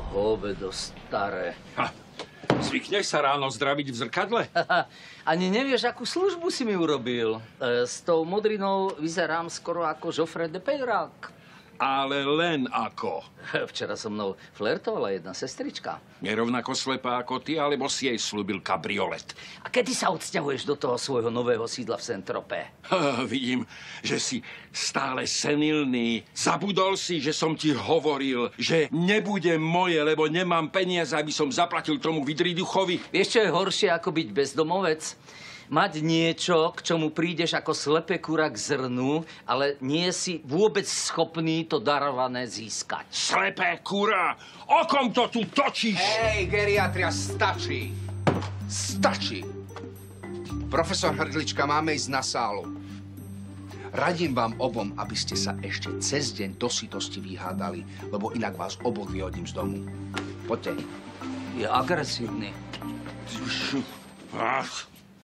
Hovedo staré. Zvykneš sa ráno zdraviť v zrkadle? Ani nevieš, akú službu si mi urobil. S tou modrinou vyzerám skoro ako Joffre de Peyrac. Ale len ako. Včera so mnou flirtovala jedna sestrička. Nerovnako slepá ako ty, alebo si jej slúbil kabriolet? A kedy sa odsťahuješ do toho svojho nového sídla v Saint-Tropez? Vidím, že si stále senilný. Zabudol si, že som ti hovoril, že nebude moje, lebo nemám peniaze, aby som zaplatil tomu vidriduchovi. Vieš, čo je horšie, ako byť bezdomovec? Mať niečo, k čomu prídeš ako slepé kura k zrnu, ale nie si vôbec schopný to darované získať. Slepé kura! O kom to tu točíš? Hej, geriatria, stačí. Stačí. Profesor Hrdlička, máme ísť na sálu. Radím vám obom, aby ste sa ešte cez deň do sytosti vyhádali, lebo inak vás oboch vyhodím z domu. Poďte. Je agresívny. Ach.